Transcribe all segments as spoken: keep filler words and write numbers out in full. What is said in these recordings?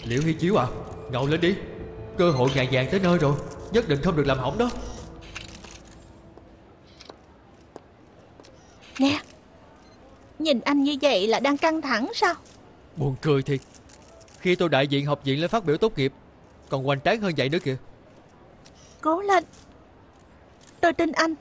Liễu Hy Chiếu à, ngầu lên đi. Cơ hội ngàn vàng tới nơi rồi, nhất định không được làm hỏng đó. Nè, nhìn anh như vậy là đang căng thẳng sao? Buồn cười thiệt. Khi tôi đại diện học viện lên phát biểu tốt nghiệp còn hoành tráng hơn vậy nữa kìa. Cố lên, tôi tin anh.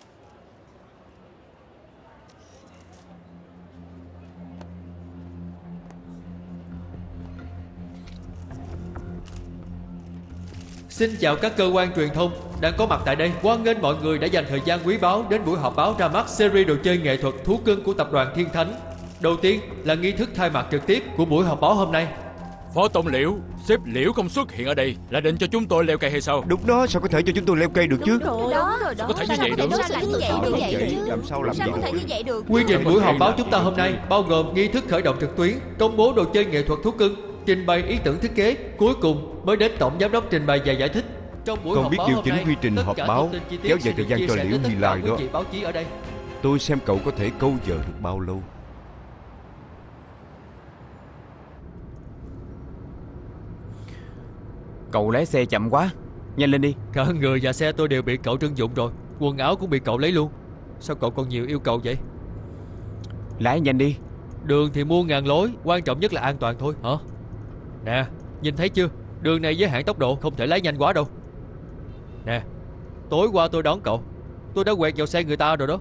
Xin chào các cơ quan truyền thông đang có mặt tại đây. Hoan nghênh mọi người đã dành thời gian quý báu đến buổi họp báo ra mắt series đồ chơi nghệ thuật thú cưng của tập đoàn Thiên Thánh. Đầu tiên là nghi thức khai mạc trực tiếp của buổi họp báo hôm nay. Phó Tổng Liễu, sếp Liễu không xuất hiện ở đây là định cho chúng tôi leo cây hay sao? Đúng đó, sao có thể cho chúng tôi leo cây được chứ? Đúng rồi đó, Sao có thể như vậy được? Làm sao làm vậy được? Quy trình buổi họp báo chúng ta hôm nay bao gồm nghi thức khởi động trực tuyến, công bố đồ chơi nghệ thuật thú cưng, trình bày ý tưởng thiết kế, cuối cùng mới đến tổng giám đốc trình bày và giải thích. Trong buổi Còn họp biết báo điều hôm chỉnh nay, quy trình tất họp cả báo, thông tin chi tiết kéo sẽ dài được thời gian chia cho sẻ Liễu tới Nhi tất cả Lai quý đó. vị báo chí ở đây. Tôi xem cậu có thể câu giờ được bao lâu. Cậu lái xe chậm quá, nhanh lên đi. Cả người và xe tôi đều bị cậu trưng dụng rồi, quần áo cũng bị cậu lấy luôn. Sao cậu còn nhiều yêu cầu vậy? Lái nhanh đi. Đường thì muôn ngàn lối, quan trọng nhất là an toàn thôi hả? Nè, nhìn thấy chưa? Đường này giới hạn tốc độ, không thể lái nhanh quá đâu. Nè, tối qua tôi đón cậu, tôi đã quẹt vào xe người ta rồi đó.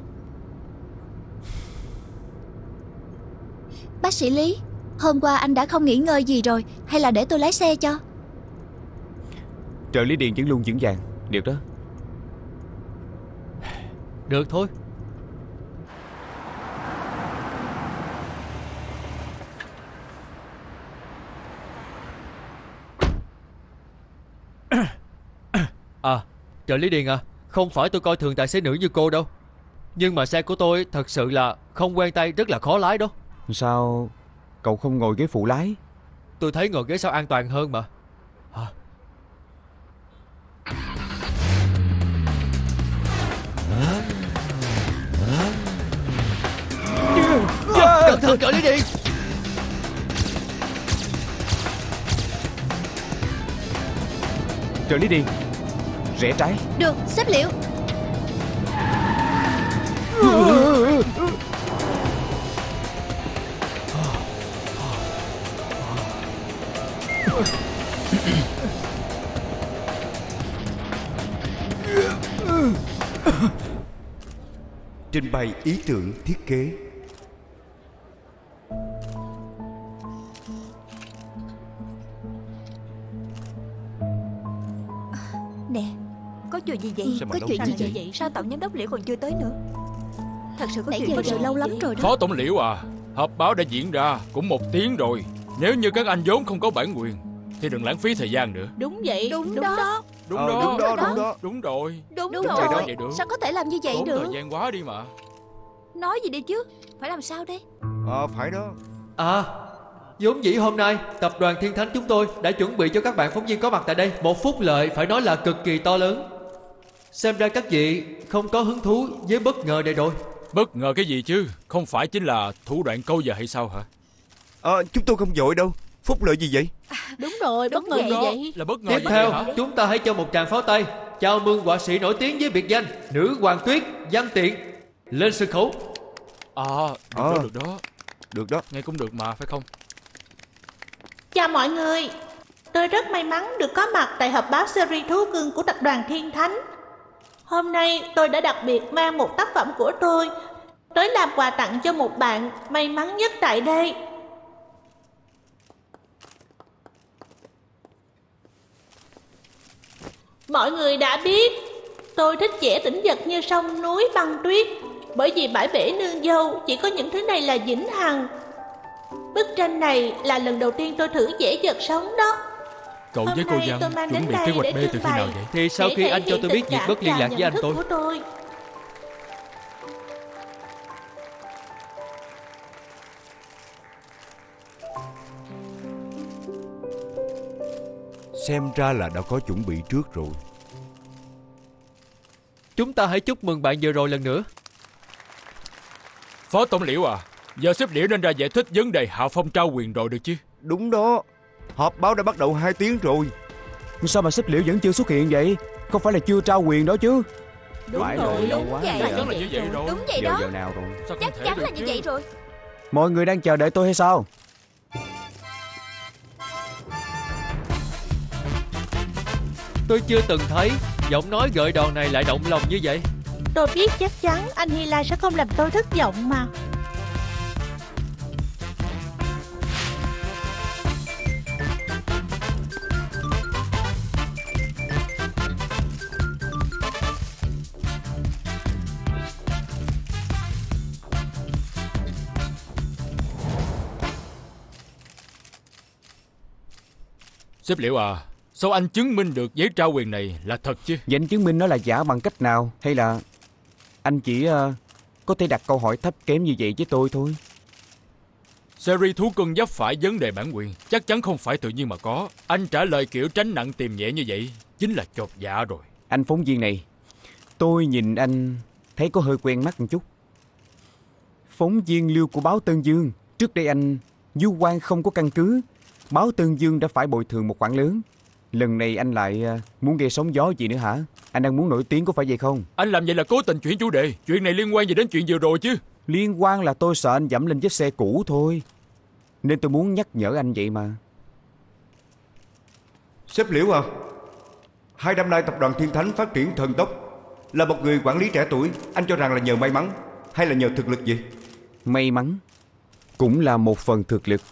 Bác sĩ Lý, hôm qua anh đã không nghỉ ngơi gì rồi, hay là để tôi lái xe cho? Trợ lý Điền vẫn luôn vững vàng. Được đó. Được thôi. À, trợ lý Điền à, không phải tôi coi thường tài xế nữ như cô đâu, nhưng mà xe của tôi thật sự là không quen tay, rất là khó lái đó. Sao cậu không ngồi ghế phụ lái? Tôi thấy ngồi ghế sau an toàn hơn mà. À. Cẩn thận trợ lý Điền. Trợ lý Điền, rẽ trái. Được, sếp Liễu. Trình bày ý tưởng thiết kế. Nè, có chuyện gì vậy? Sao mà Có lâu chuyện quá gì vậy? vậy? Sao tổng giám đốc Liễu còn chưa tới nữa? Thật sự có Nãy chuyện giờ có sự sự lâu lắm rồi đó. Phó Tổng Liễu à, họp báo đã diễn ra cũng một tiếng rồi. Nếu như các anh vốn không có bản quyền thì đừng lãng phí thời gian nữa. Đúng vậy, Đúng đúng đó. đó. Đúng Ờ, đó, đúng đó, đúng đó. đúng rồi. Đúng, Đúng rồi. rồi. Vậy được. Sao có thể làm như vậy Tốn được? thời gian quá đi mà. Nói gì đi chứ? Phải làm sao đây? Ờ, phải đó. À, vốn dĩ hôm nay tập đoàn Thiên Thánh chúng tôi đã chuẩn bị cho các bạn phóng viên có mặt tại đây một phúc lợi phải nói là cực kỳ to lớn. Xem ra các vị không có hứng thú với bất ngờ này rồi. Bất ngờ cái gì chứ? Không phải chính là thủ đoạn câu giờ hay sao hả? Ờ, chúng tôi không vội đâu. Phúc lợi gì vậy? Đúng rồi, bất ngờ Đúng gì đó, vậy? là bất ngờ Tiếp gì theo, vậy hả? chúng ta hãy cho một tràng pháo tay chào mừng họa sĩ nổi tiếng với biệt danh Nữ Hoàng Tuyết Văn Tiện lên sân khấu. À, được Ờ. đó, được đó. Được đó. Nghe cũng được mà, phải không? Chào mọi người, tôi rất may mắn được có mặt tại họp báo series thú cưng của tập đoàn Thiên Thánh. Hôm nay tôi đã đặc biệt mang một tác phẩm của tôi tới làm quà tặng cho một bạn may mắn nhất tại đây. Mọi người đã biết, tôi thích vẽ tĩnh vật như sông núi băng tuyết, bởi vì bãi bể nương dâu chỉ có những thứ này là vĩnh hằng. Bức tranh này là lần đầu tiên tôi thử vẽ vật sống đó. Cậu Hôm với cô nay Văn tôi mang chuẩn đến bị đây kế hoạch để B từ trưng khi nào bày. vậy? Thì sau Để khi thể anh cho hiện tôi biết tình việc cảm bất liên và lạc với nhận anh thức tôi. của tôi. Xem ra là đã có chuẩn bị trước rồi. Chúng ta hãy chúc mừng bạn vừa rồi lần nữa. Phó Tổng Liễu à, giờ sếp Liễu nên ra giải thích vấn đề hạ phong trao quyền rồi được chứ? Đúng đó. Họp báo đã bắt đầu hai tiếng rồi. Sao mà sếp Liễu vẫn chưa xuất hiện vậy? Không phải là chưa trao quyền đó chứ? Đúng Phải rồi, rồi, lâu đúng quá vậy. rồi. Chắc là như vậy rồi. Đúng vậy Giờ đó. giờ nào rồi? Sao không Chắc thể chắn được là như chứ? vậy rồi. Mọi người đang chờ đợi tôi hay sao? Tôi chưa từng thấy giọng nói gợi đòn này lại động lòng như vậy. Tôi biết chắc chắn anh Hy Lai sẽ không làm tôi thất vọng mà. Sếp Liễu à, sao anh chứng minh được giấy trao quyền này là thật chứ? Vậy anh chứng minh nó là giả bằng cách nào? Hay là anh chỉ uh, có thể đặt câu hỏi thấp kém như vậy với tôi thôi? Series thú cưng vấp phải vấn đề bản quyền, chắc chắn không phải tự nhiên mà có. Anh trả lời kiểu tránh nặng tìm nhẹ như vậy chính là chột dạ rồi. Anh phóng viên này, tôi nhìn anh thấy có hơi quen mắt một chút. Phóng viên Lưu của báo Tân Dương. Trước đây anh du quan không có căn cứ, báo Tân Dương đã phải bồi thường một khoản lớn. Lần này anh lại uh, muốn gây sóng gió gì nữa hả? Anh đang muốn nổi tiếng có phải vậy không? Anh làm vậy là cố tình chuyển chủ đề. Chuyện này liên quan gì đến chuyện vừa rồi chứ? Liên quan là tôi sợ anh dẫm lên vết xe cũ thôi, nên tôi muốn nhắc nhở anh vậy mà. Sếp Liễu à, hai năm nay tập đoàn Thiên Thánh phát triển thần tốc. Là một người quản lý trẻ tuổi, anh cho rằng là nhờ may mắn hay là nhờ thực lực gì? May mắn cũng là một phần thực lực.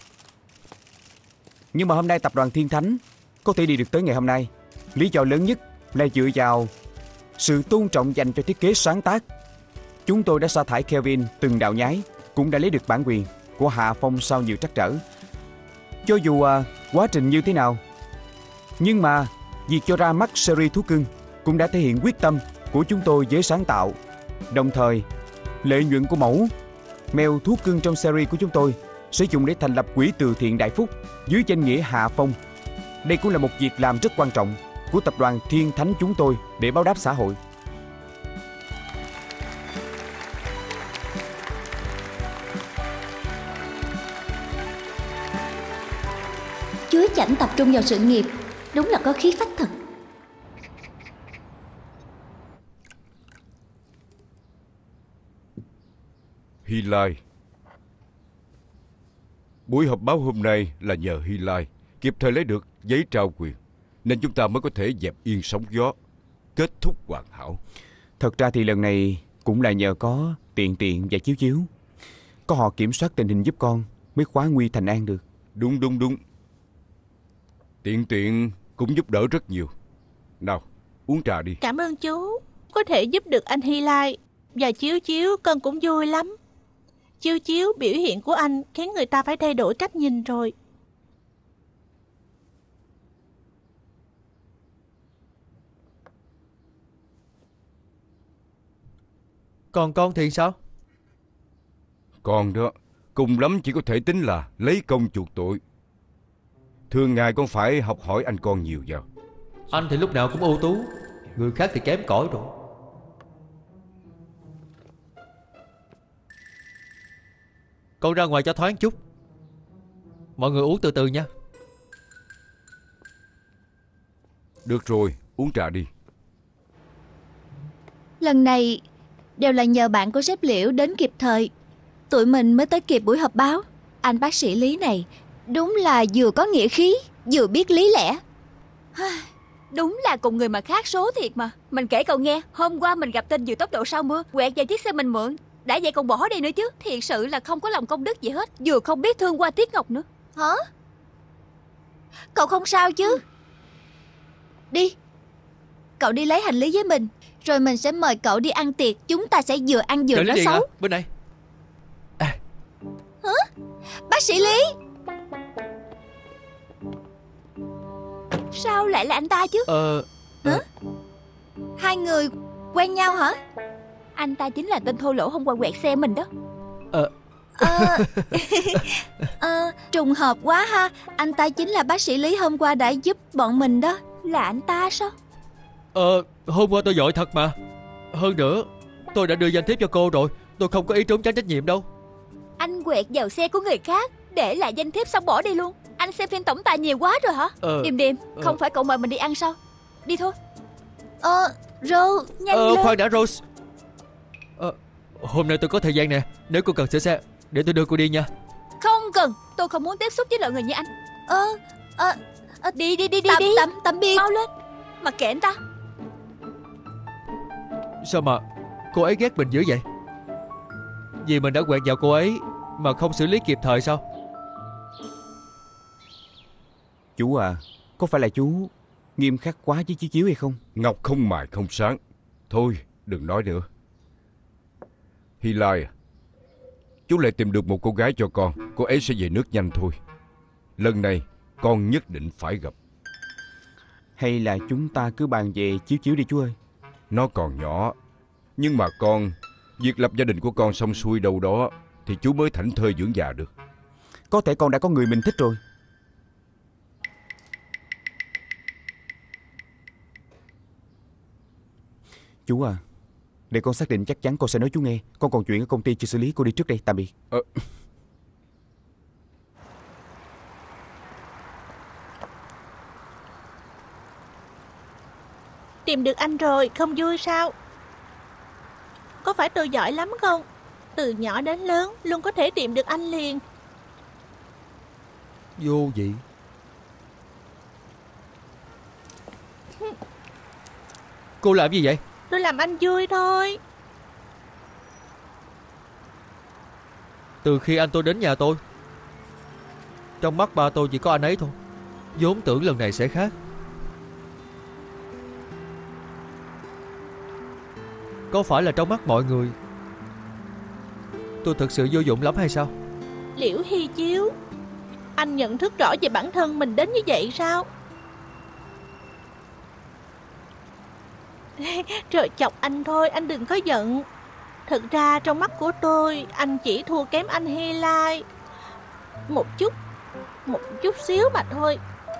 Nhưng mà hôm nay tập đoàn Thiên Thánh có thể đi được tới ngày hôm nay, lý do lớn nhất là dựa vào sự tôn trọng dành cho thiết kế sáng tác. Chúng tôi đã sa thải Kelvin từng đạo nhái, cũng đã lấy được bản quyền của Hạ Phong sau nhiều trắc trở. Cho dù à, quá trình như thế nào, nhưng mà việc cho ra mắt series thú cưng cũng đã thể hiện quyết tâm của chúng tôi với sáng tạo. Đồng thời, lợi nhuận của mẫu mèo thú cưng trong series của chúng tôi sẽ dùng để thành lập quỹ từ thiện Đại Phúc dưới danh nghĩa Hạ Phong. Đây cũng là một việc làm rất quan trọng của tập đoàn Thiên Thánh chúng tôi để báo đáp xã hội. Chúa Chảnh tập trung vào sự nghiệp, đúng là có khí phách thật. Hy Lai. Buổi họp báo hôm nay là nhờ Hy Lai kịp thời lấy được giấy trao quyền, nên chúng ta mới có thể dẹp yên sóng gió, kết thúc hoàn hảo. Thật ra thì lần này cũng là nhờ có Tiện Tiện và Chiếu Chiếu. Có họ kiểm soát tình hình giúp con mới khóa nguy thành an được. Đúng đúng đúng. Tiện Tiện cũng giúp đỡ rất nhiều. Nào, uống trà đi. Cảm ơn chú. Có thể giúp được anh Hy Lai và Chiếu Chiếu, con cũng vui lắm. Chiếu Chiếu, biểu hiện của anh khiến người ta phải thay đổi cách nhìn rồi. Còn con thì sao? Con đó, cùng lắm chỉ có thể tính là lấy công chuộc tội. Thường ngày con phải học hỏi anh con nhiều vào. Anh thì lúc nào cũng ưu tú, người khác thì kém cỏi rồi. Con ra ngoài cho thoáng chút. Mọi người uống từ từ nha. Được rồi, uống trà đi. Lần này đều là nhờ bạn của sếp Liễu đến kịp thời, tụi mình mới tới kịp buổi họp báo. Anh bác sĩ Lý này đúng là vừa có nghĩa khí, vừa biết lý lẽ. Đúng là cùng người mà khác số thiệt mà. Mình kể cậu nghe, hôm qua mình gặp tên vừa tốc độ sau mưa, quẹt vào chiếc xe mình mượn. Đã vậy còn bỏ đi nữa chứ. Thiệt sự là không có lòng công đức gì hết. Vừa không biết thương qua Tiết Ngọc nữa. Hả? Cậu không sao chứ? Đi, cậu đi lấy hành lý với mình, rồi mình sẽ mời cậu đi ăn tiệc. Chúng ta sẽ vừa ăn vừa Trợ nói lý Điền xấu. à? Bên này. Hả? Bác sĩ Lý. Sao lại là anh ta chứ? Ờ... Hả? Hai người quen nhau hả? Anh ta chính là tên thô lỗ hôm qua quẹt xe mình đó. Ờ... Ờ... ờ, trùng hợp quá ha. Anh ta chính là bác sĩ Lý hôm qua đã giúp bọn mình đó. Là anh ta sao? Ờ... Hôm qua tôi giỏi thật mà. Hơn nữa, tôi đã đưa danh thiếp cho cô rồi. Tôi không có ý trốn tránh trách nhiệm đâu. Anh quẹt vào xe của người khác, để lại danh thiếp xong bỏ đi luôn. Anh anh xem phim tổng tài nhiều quá rồi hả? Ờ, Điềm Điềm, ờ. không phải cậu mời mình đi ăn sao? Đi thôi. Ờ, Rose, nhanh Ờ, lên. khoan đã Rose. Ờ, hôm nay tôi có thời gian nè. Nếu cô cần sửa xe, để tôi đưa cô đi nha. Không cần, tôi không muốn tiếp xúc với loại người như anh. Ờ, ờ, ờ, Đi đi đi đi tạm, đi. tạm, tạm biệt. Mau lên. Mặc kệ anh ta. Sao mà cô ấy ghét mình dữ vậy? Vì mình đã quẹt vào cô ấy mà không xử lý kịp thời sao? Chú à, có phải là chú nghiêm khắc quá với Chí Chiếu hay không? Ngọc không mài không sáng. Thôi đừng nói nữa. Hy Lai à, chú lại tìm được một cô gái cho con. Cô ấy sẽ về nước nhanh thôi. Lần này con nhất định phải gặp. Hay là chúng ta cứ bàn về Chiếu Chiếu đi chú ơi. Nó còn nhỏ, nhưng mà con, việc lập gia đình của con xong xuôi đâu đó thì chú mới thảnh thơi dưỡng già được. Có thể con đã có người mình thích rồi. Chú à, để con xác định chắc chắn con sẽ nói chú nghe. Con còn chuyện ở công ty chưa xử lý, cô đi trước đây, tạm biệt. Ờ. Tìm được anh rồi, không vui sao? Có phải tôi giỏi lắm không? Từ nhỏ đến lớn luôn có thể tìm được anh liền. Vô vị. Cô làm gì vậy? Tôi làm anh vui thôi. Từ khi anh tôi đến nhà tôi, trong mắt ba tôi chỉ có anh ấy thôi. Vốn tưởng lần này sẽ khác. Có phải là trong mắt mọi người tôi thực sự vô dụng lắm hay sao? Liễu Hy Chiếu, anh nhận thức rõ về bản thân mình đến như vậy sao? Trời, chọc anh thôi, anh đừng có giận. Thật ra trong mắt của tôi, anh chỉ thua kém anh Hy Lai một chút, một chút xíu mà thôi.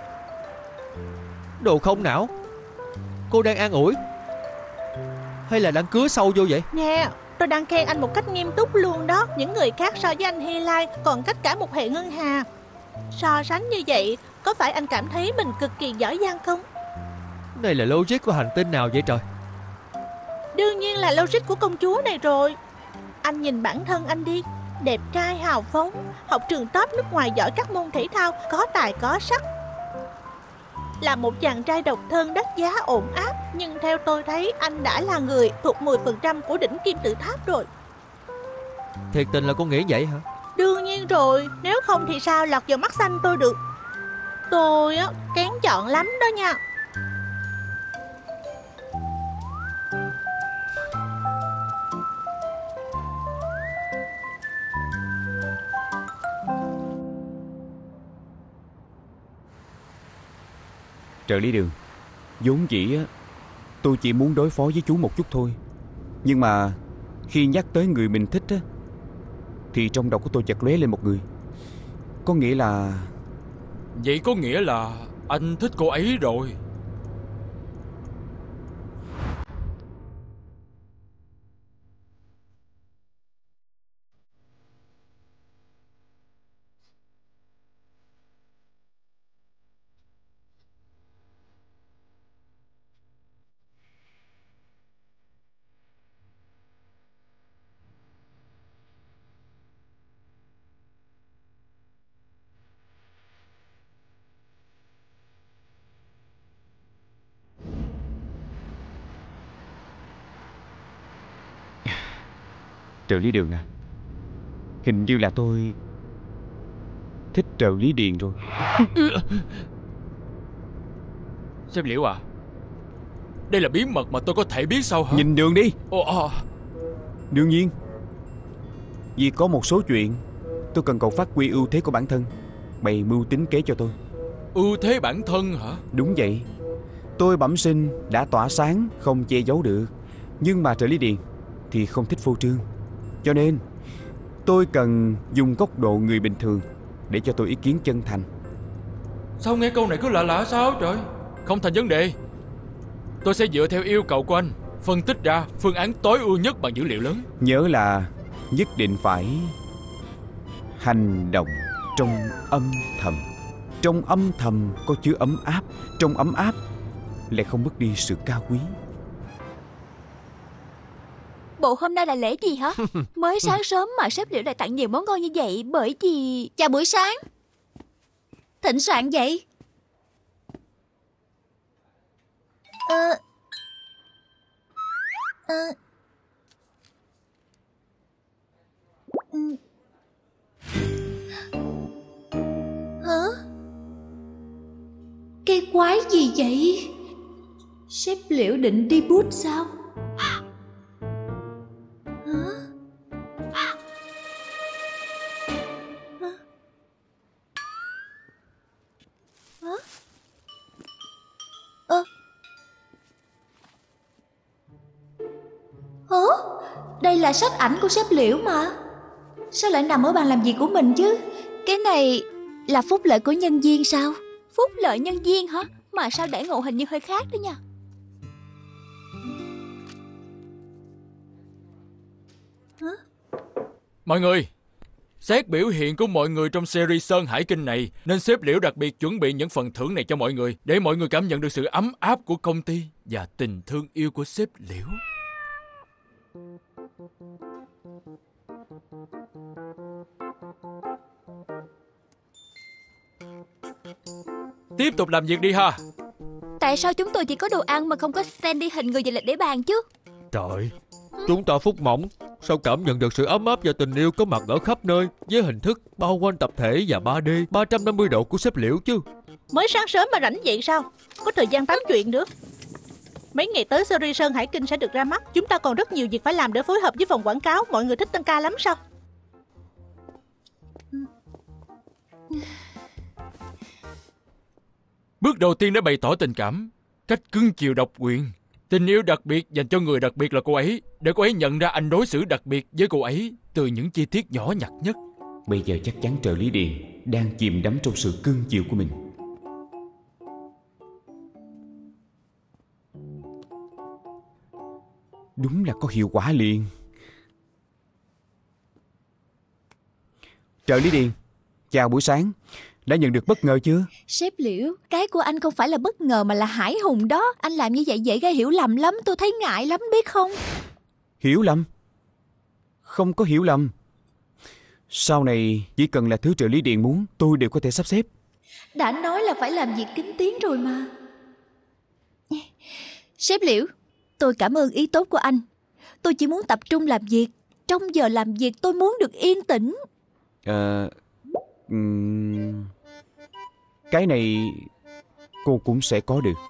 Đồ không não. Cô đang an ủi hay là đang cứa sâu vô vậy? Nè, tôi đang khen anh một cách nghiêm túc luôn đó. Những người khác so với anh Hy Lai còn cách cả một hệ ngân hà. So sánh như vậy, có phải anh cảm thấy mình cực kỳ giỏi giang không? Này là logic của hành tinh nào vậy trời? Đương nhiên là logic của công chúa này rồi. Anh nhìn bản thân anh đi. Đẹp trai hào phóng, học trường top nước ngoài giỏi các môn thể thao, có tài có sắc. Là một chàng trai độc thân đắt giá ổn áp. Nhưng theo tôi thấy anh đã là người thuộc mười phần trăm của đỉnh kim tự tháp rồi. Thiệt tình là cô nghĩ vậy hả? Đương nhiên rồi, nếu không thì sao lọt vào mắt xanh tôi được. Tôi á, kén chọn lắm đó nha. Trợ lý Đường, vốn dĩ á, tôi chỉ muốn đối phó với chú một chút thôi. Nhưng mà khi nhắc tới người mình thích á, thì trong đầu của tôi chợt lóe lên một người. Có nghĩa là... Vậy có nghĩa là anh thích cô ấy rồi. Trợ lý Đường à, hình như là tôi thích trợ lý Điền rồi. Sếp Liễu à, đây là bí mật mà tôi có thể biết sao hả? Nhìn Đường đi. Ồ, à. Đương nhiên, vì có một số chuyện tôi cần cậu phát huy ưu thế của bản thân, bày mưu tính kế cho tôi. Ưu thế bản thân hả? Đúng vậy. Tôi bẩm sinh đã tỏa sáng, không che giấu được. Nhưng mà trợ lý Điền thì không thích phô trương. Cho nên tôi cần dùng góc độ người bình thường để cho tôi ý kiến chân thành. Sao nghe câu này cứ lạ lạ sao trời? Không thành vấn đề. Tôi sẽ dựa theo yêu cầu của anh, phân tích ra phương án tối ưu nhất bằng dữ liệu lớn. Nhớ là nhất định phải hành động trong âm thầm. Trong âm thầm có chứa ấm áp, trong ấm áp lại không mất đi sự cao quý. Bộ hôm nay là lễ gì hả? Mới sáng sớm mà sếp Liễu lại tặng nhiều món ngon như vậy. Bởi vì... Chào buổi sáng. Thịnh soạn vậy. Ờ... Ờ... Ừ. Hả? Cái quái gì vậy? Sếp Liễu định đi bút sao? Hả? Hả? Hả? Ơ? Hả? Đây là sách ảnh của sếp Liễu mà. Sao lại nằm ở bàn làm việc của mình chứ? Cái này là phúc lợi của nhân viên sao? Phúc lợi nhân viên hả? Mà sao để ngộ hình như hơi khác đó nha. Hả? Mọi người, xét biểu hiện của mọi người trong series Sơn Hải Kinh này, nên sếp Liễu đặc biệt chuẩn bị những phần thưởng này cho mọi người, để mọi người cảm nhận được sự ấm áp của công ty và tình thương yêu của sếp Liễu. Tiếp tục làm việc đi ha. Tại sao chúng tôi chỉ có đồ ăn mà không có stand đi hình người và lịch để bàn chứ? Trời, chúng ta phúc mỏng, sao cảm nhận được sự ấm áp và tình yêu có mặt ở khắp nơi, với hình thức bao quanh tập thể và ba D ba trăm năm mươi độ của sếp Liễu chứ. Mới sáng sớm mà rảnh vậy sao? Có thời gian tám chuyện nữa. Mấy ngày tới series Sơn Hải Kinh sẽ được ra mắt. Chúng ta còn rất nhiều việc phải làm để phối hợp với phòng quảng cáo. Mọi người thích tăng ca lắm sao? Bước đầu tiên đã bày tỏ tình cảm, cách cưng chiều độc quyền, tình yêu đặc biệt dành cho người đặc biệt là cô ấy, để cô ấy nhận ra anh đối xử đặc biệt với cô ấy từ những chi tiết nhỏ nhặt nhất. Bây giờ chắc chắn trợ lý Điền đang chìm đắm trong sự cưng chiều của mình. Đúng là có hiệu quả liền. Trợ lý Điền, chào buổi sáng. Đã nhận được bất ngờ chưa? Sếp Liễu, cái của anh không phải là bất ngờ mà là hải hùng đó. Anh làm như vậy dễ gây hiểu lầm lắm. Tôi thấy ngại lắm biết không? Hiểu lầm? Không có hiểu lầm. Sau này chỉ cần là thứ trợ lý Điền muốn, tôi đều có thể sắp xếp. Đã nói là phải làm việc kín tiếng rồi mà. Sếp Liễu, tôi cảm ơn ý tốt của anh. Tôi chỉ muốn tập trung làm việc. Trong giờ làm việc tôi muốn được yên tĩnh. Ờ... Um, cái này cô cũng sẽ có được.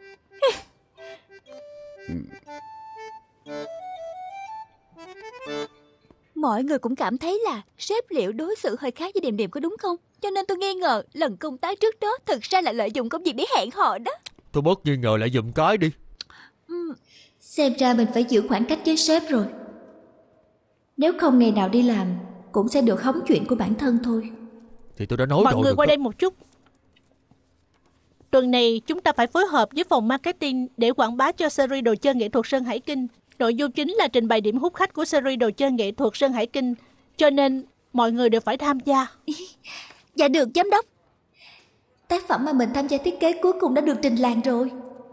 Mọi người cũng cảm thấy là sếp Liễu đối xử hơi khác với Điềm Điềm có đúng không? Cho nên tôi nghi ngờ lần công tác trước đó thực ra là lợi dụng công việc để hẹn hò đó. Tôi bớt nghi ngờ lại giùm cái đi. Ừ. Xem ra mình phải giữ khoảng cách với sếp rồi. Nếu không ngày nào đi làm cũng sẽ được hóng chuyện của bản thân thôi. Thì tôi đã nói mọi rồi. người qua đó. đây một chút. Tuần này chúng ta phải phối hợp với phòng marketing để quảng bá cho series đồ chơi nghệ thuật Sơn Hải Kinh. Nội dung chính là trình bày điểm hút khách của series đồ chơi nghệ thuật Sơn Hải Kinh. Cho nên mọi người đều phải tham gia. Dạ được giám đốc. Tác phẩm mà mình tham gia thiết kế cuối cùng đã được trình làng rồi.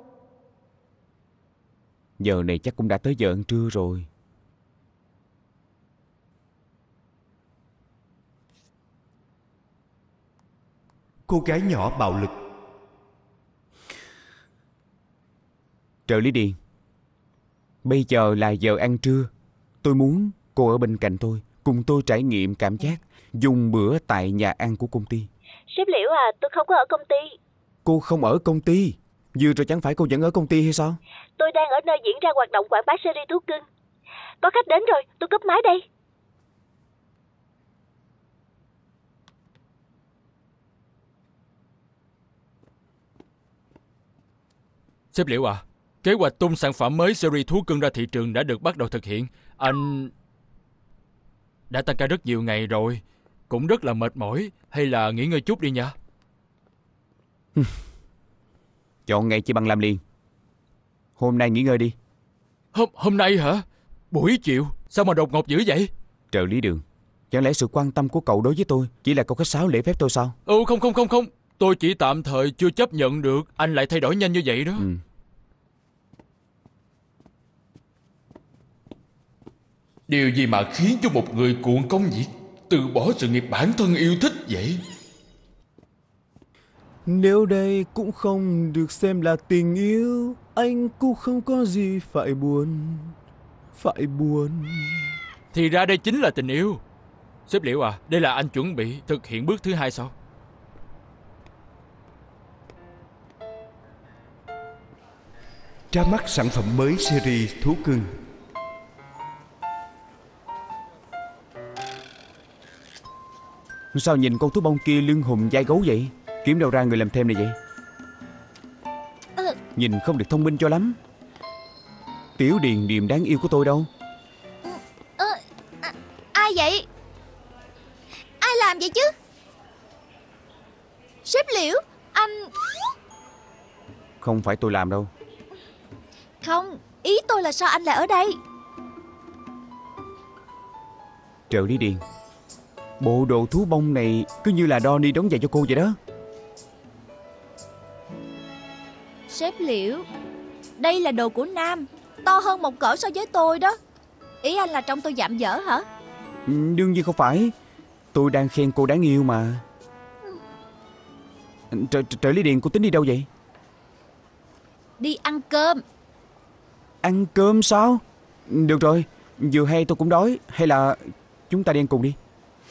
Giờ này chắc cũng đã tới giờ ăn trưa rồi. Cô gái nhỏ bạo lực. Trợ lý Điền, bây giờ là giờ ăn trưa. Tôi muốn cô ở bên cạnh tôi, cùng tôi trải nghiệm cảm giác dùng bữa tại nhà ăn của công ty. Sếp Liễu à, tôi không có ở công ty. Cô không ở công ty? Vừa rồi chẳng phải cô vẫn ở công ty hay sao? Tôi đang ở nơi diễn ra hoạt động quảng bá series thú cưng. Có khách đến rồi, tôi cúp máy đây. Sếp Liễu à, kế hoạch tung sản phẩm mới series thú cưng ra thị trường đã được bắt đầu thực hiện. Anh đã tăng ca rất nhiều ngày rồi, cũng rất là mệt mỏi. Hay là nghỉ ngơi chút đi nha. Chọn ngày chỉ bằng làm liền. Hôm nay nghỉ ngơi đi. Hôm, hôm nay hả? Buổi chiều? Sao mà đột ngột dữ vậy? Trợ lý Đường, chẳng lẽ sự quan tâm của cậu đối với tôi chỉ là câu khách sáo lễ phép tôi sao? Ừ không không không không Tôi chỉ tạm thời chưa chấp nhận được anh lại thay đổi nhanh như vậy đó. Ừ. Điều gì mà khiến cho một người cuồng công việc từ bỏ sự nghiệp bản thân yêu thích vậy? Nếu đây cũng không được xem là tình yêu, anh cũng không có gì phải buồn, phải buồn. Thì ra đây chính là tình yêu. Sếp Liễu à, đây là anh chuẩn bị thực hiện bước thứ hai sao? Ra mắt sản phẩm mới series thú cưng. Sao nhìn con thú bông kia lưng hùm vai gấu vậy? Kiếm đâu ra người làm thêm này vậy? Ừ. Nhìn không được thông minh cho lắm. Tiểu Điền điềm đáng yêu của tôi đâu? Ừ. À, ai vậy? Ai làm vậy chứ? Sếp Liễu, anh... Không phải tôi làm đâu. Không, ý tôi là sao anh lại ở đây? Trợ lý Điền, bộ đồ thú bông này cứ như là Donnie đóng giày cho cô vậy đó. Sếp Liễu, đây là đồ của Nam, to hơn một cỡ so với tôi đó. Ý anh là trông tôi dạm dở hả? Ừ, đương nhiên không phải. Tôi đang khen cô đáng yêu mà. Trợ, trợ lý Điền, cô tính đi đâu vậy? Đi ăn cơm. Ăn cơm sao? Được rồi, vừa hay tôi cũng đói. Hay là chúng ta đi ăn cùng đi.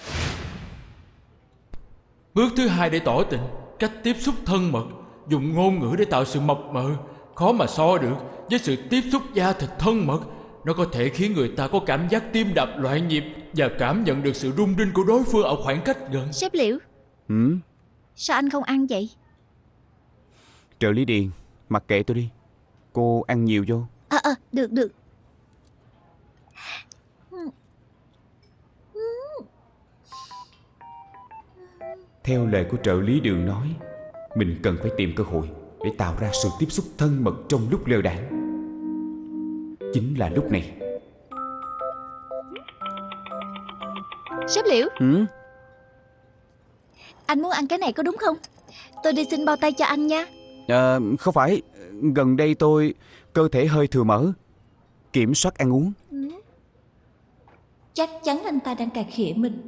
Bước thứ hai để tỏ tình, cách tiếp xúc thân mật, dùng ngôn ngữ để tạo sự mập mờ, khó mà so được với sự tiếp xúc da thịt thân mật. Nó có thể khiến người ta có cảm giác tim đập loạn nhịp và cảm nhận được sự rung rinh của đối phương ở khoảng cách gần. Sếp Liễu, Ừ? sao anh không ăn vậy? Trợ lý Điền, mặc kệ tôi đi. Cô ăn nhiều vô. Ờ à, à, được được. Theo lời của trợ lý Đường nói, mình cần phải tìm cơ hội để tạo ra sự tiếp xúc thân mật trong lúc lơ đãng. Chính là lúc này. Sếp Liễu, Ừ? anh muốn ăn cái này có đúng không? Tôi đi xin bao tay cho anh nha. À, không phải. Gần đây tôi cơ thể hơi thừa mỡ, kiểm soát ăn uống. Ừ. Chắc chắn anh ta đang cà khịa mình.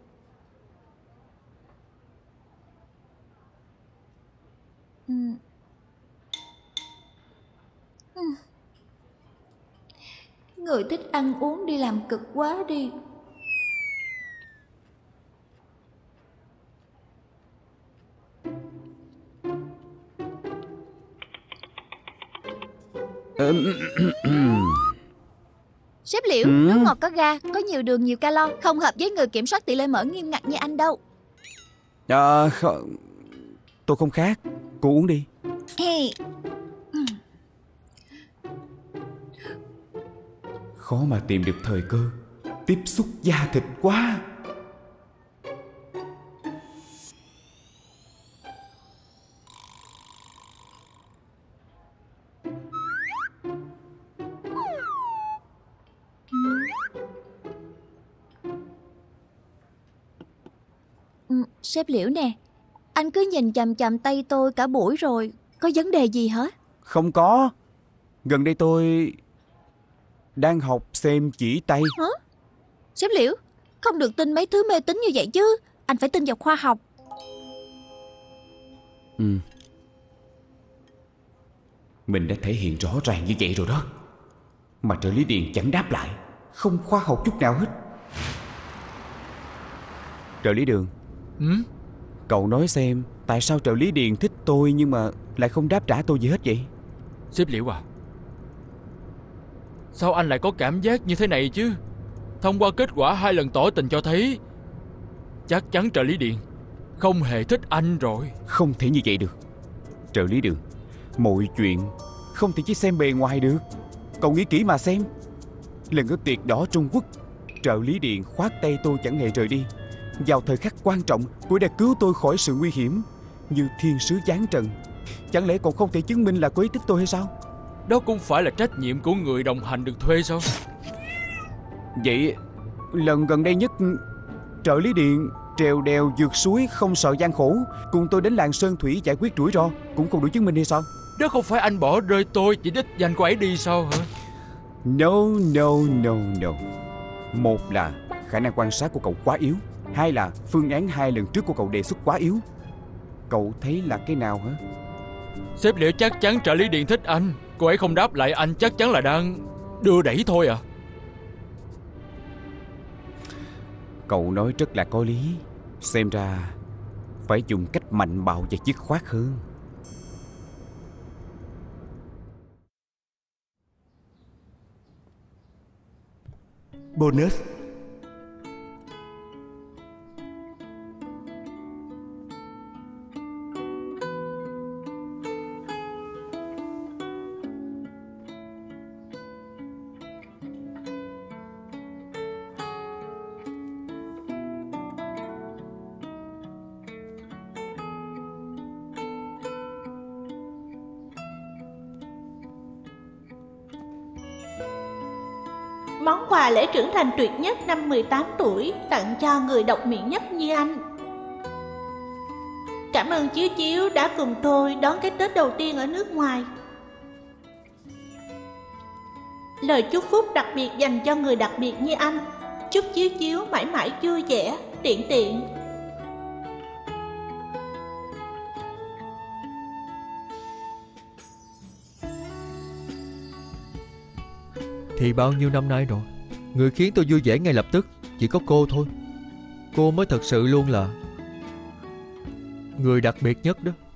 Ừ. Ừ. Người thích ăn uống đi làm cực quá đi. Sếp Liễu, ừ. nước ngọt có ga, có nhiều đường, nhiều calo, không hợp với người kiểm soát tỷ lệ mỡ nghiêm ngặt như anh đâu. À, không, tôi không khác. Cô uống đi. Hey. Khó mà tìm được thời cơ tiếp xúc da thịt quá. Ừ, sếp Liễu nè, anh cứ nhìn chằm chằm tay tôi cả buổi rồi, có vấn đề gì hả? Không có. Gần đây tôi đang học xem chỉ tay. Hả? Sếp Liễu, không được tin mấy thứ mê tín như vậy chứ. Anh phải tin vào khoa học. Ừ. Mình đã thể hiện rõ ràng như vậy rồi đó, mà trợ lý Điền chẳng đáp lại. Không khoa học chút nào hết. Trợ lý Đường, Ừ? cậu nói xem tại sao trợ lý Điền thích tôi nhưng mà lại không đáp trả tôi gì hết vậy? Sếp Liễu à, sao anh lại có cảm giác như thế này chứ? Thông qua kết quả hai lần tỏ tình cho thấy chắc chắn trợ lý Điền không hề thích anh rồi. Không thể như vậy được. Trợ lý Đường, mọi chuyện không thể chỉ xem bề ngoài được. Cậu nghĩ kỹ mà xem. Lần ở tiệc đỏ Trung Quốc, trợ lý Điền khoát tay tôi chẳng hề rời đi. Vào thời khắc quan trọng, cô đã cứu tôi khỏi sự nguy hiểm như thiên sứ giáng trần. Chẳng lẽ còn không thể chứng minh là cô ấy thích tôi hay sao? Đó cũng phải là trách nhiệm của người đồng hành được thuê sao? Vậy lần gần đây nhất trợ lý Điền trèo đèo vượt suối không sợ gian khổ, cùng tôi đến làng Sơn Thủy giải quyết rủi ro, cũng không đủ chứng minh hay sao? Đó không phải anh bỏ rơi tôi chỉ đích danh cô ấy đi sao hả? No, no, no, no. Một là khả năng quan sát của cậu quá yếu, hai là phương án hai lần trước của cậu đề xuất quá yếu. Cậu thấy là cái nào hả? Sếp Liễu chắc chắn trợ lý điện thích anh. Cô ấy không đáp lại anh chắc chắn là đang đưa đẩy thôi à. Cậu nói rất là có lý. Xem ra phải dùng cách mạnh bạo và dứt khoát hơn. Bonus. Món quà lễ trưởng thành tuyệt nhất năm mười tám tuổi tặng cho người độc miệng nhất như anh. Cảm ơn Chiếu Chiếu đã cùng tôi đón cái Tết đầu tiên ở nước ngoài. Lời chúc phúc đặc biệt dành cho người đặc biệt như anh. Chúc Chiếu Chiếu mãi mãi vui vẻ, tiện tiện. Thì bao nhiêu năm nay rồi, người khiến tôi vui vẻ ngay lập tức chỉ có cô thôi. Cô mới thật sự luôn là người đặc biệt nhất đó.